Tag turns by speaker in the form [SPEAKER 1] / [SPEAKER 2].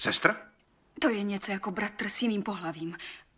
[SPEAKER 1] Sestra?
[SPEAKER 2] To je něco jako bratr s jiným pohlavím.